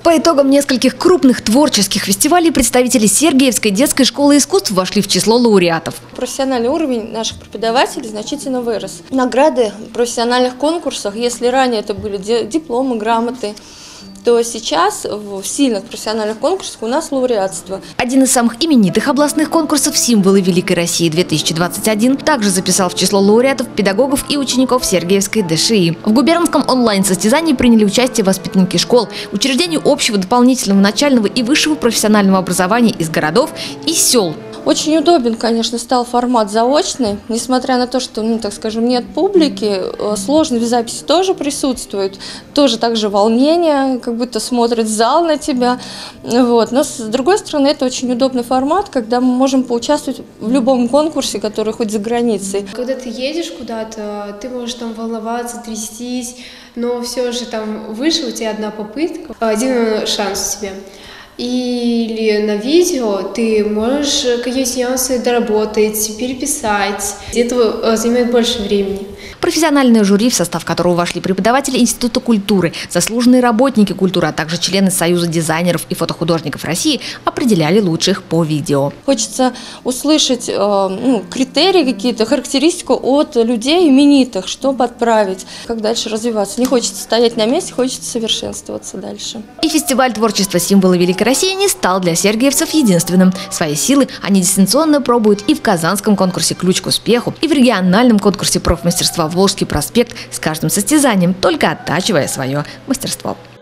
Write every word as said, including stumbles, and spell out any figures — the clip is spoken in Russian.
По итогам нескольких крупных творческих фестивалей представители Сергиевской детской школы искусств вошли в число лауреатов. Профессиональный уровень наших преподавателей значительно вырос. Награды в профессиональных конкурсах, если ранее это были дипломы, грамоты, то сейчас в сильных профессиональных конкурсах у нас лауреатство. Один из самых именитых областных конкурсов «Символы Великой России-две тысячи двадцать один» также записал в число лауреатов педагогов и учеников Сергиевской ДШИ. В губернском онлайн-состязании приняли участие воспитанники школ, учреждений общего, дополнительного, начального и высшего профессионального образования из городов и сел. Очень удобен, конечно, стал формат заочный, несмотря на то, что, ну, так скажем, нет публики, сложность записи тоже присутствует, тоже также волнение, как будто смотрит зал на тебя, вот. Но с другой стороны, это очень удобный формат, когда мы можем поучаствовать в любом конкурсе, который хоть за границей. Когда ты едешь куда-то, ты можешь там волноваться, трястись, но все же там выше у тебя одна попытка, один шанс у тебя. Или на видео ты можешь какие-то нюансы доработать, переписать. Это занимает больше времени. Профессиональное жюри, в состав которого вошли преподаватели Института культуры, заслуженные работники культуры, а также члены Союза дизайнеров и фотохудожников России, определяли лучших по видео. Хочется услышать э, ну, критерии какие-то, характеристику от людей именитых, чтобы отправить, как дальше развиваться. Не хочется стоять на месте, хочется совершенствоваться дальше. И фестиваль творчества «Символы Великой России» не стал для сергиевцев единственным. Свои силы они дистанционно пробуют и в Казанском конкурсе «Ключ к успеху», и в региональном конкурсе профмастерства «Волжский проспект», с каждым состязанием только оттачивая свое мастерство.